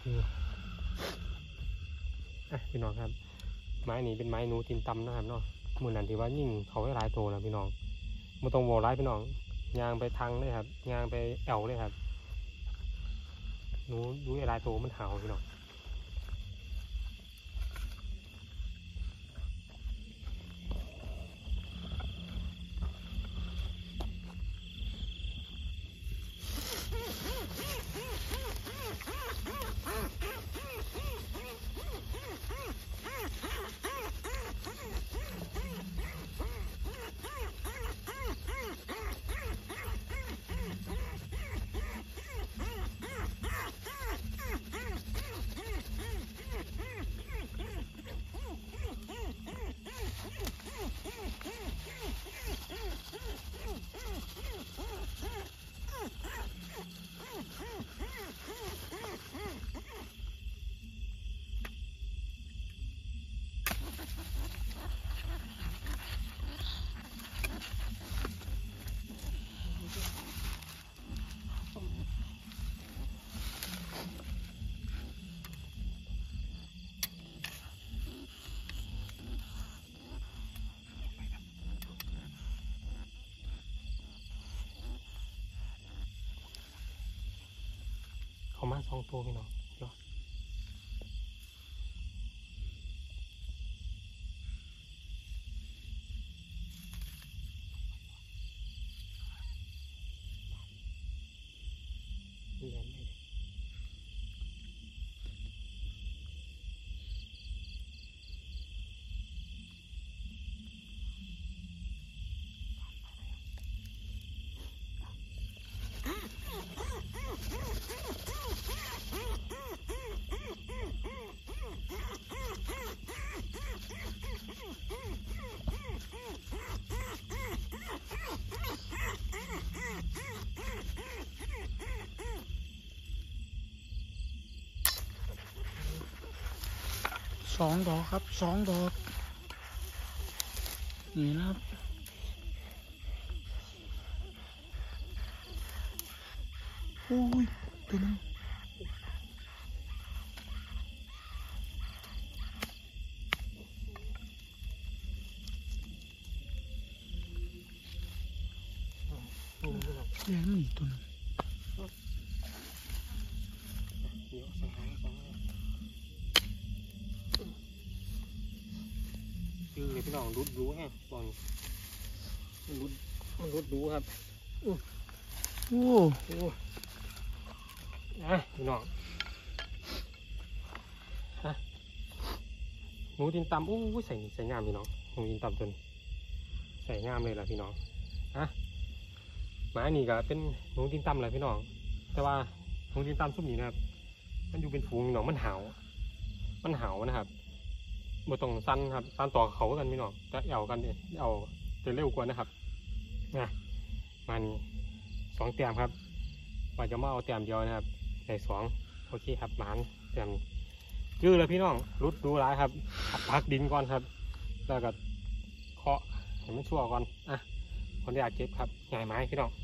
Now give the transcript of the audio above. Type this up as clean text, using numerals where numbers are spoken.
พี่น้องครับไม้นี้เป็นไม้หนูตีนตำนะครับเนาะมือนั้นที่ว่ายิ่งเขาให้หลายโตแล้วพี่น้องไม่ต้องโวร้ายพี่น้องยางไปทางเลยครับยางไปแอวเลยครับหนูดูหลายโตมันหาวพี่น้องเขามา2 ตัวพี่น้องเนาะเรียนไม่ได้ 2 ดอกครับ2 ดอกนี่นะครับโอ้ยตัวนึงแย่มันอีกตัวนึงคือพี่น้องรุดรู้ไงบอลมันรุดรู้ครับโอ้พี่น้องหนูตีนตำใส่งามพี่น้องหนูตีนตำจนใส่งามเลยล่ะพี่น้องไม้นี่ก็เป็นหนูตีนตำเลยพี่น้องแต่ว่าหนูตีนตำซุ่มนี้นะครับมันอยู่เป็นฝูงพี่น้องมันหาวนะครับบ่ต้องสั้นครับสั้นต่อเขากันพี่น้องจะเอวกันเนี่ยเอาจะเร็วกว่านะครับมานี่2 แต้มครับว่าจะมาเอาแต้มเดียวนะครับใส่2โอเคครับหมานแต้มยื้อเลยพี่น้องรุดดูร้ายครับพักดินก่อนครับแล้วก็เคาะให้มันชั่วก่อนคนที่อยากเก็บครับใหญ่ไม้พี่น้อง